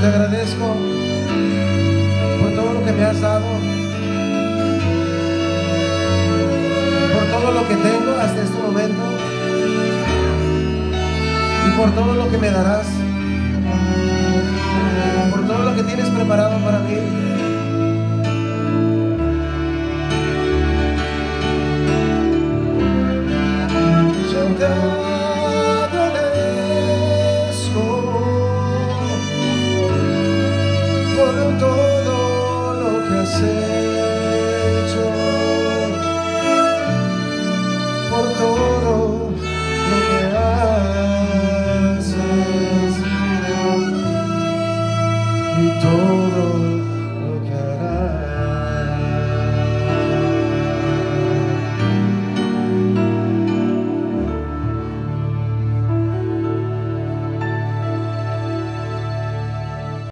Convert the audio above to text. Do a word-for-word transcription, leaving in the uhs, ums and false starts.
te agradezco por todo lo que me has dado, por todo lo que tengo hasta este momento y por todo lo que me darás, por todo lo que tienes preparado para mí. Yo te agradezco por todo lo que has hecho, por todo lo que haces y todo lo que harás.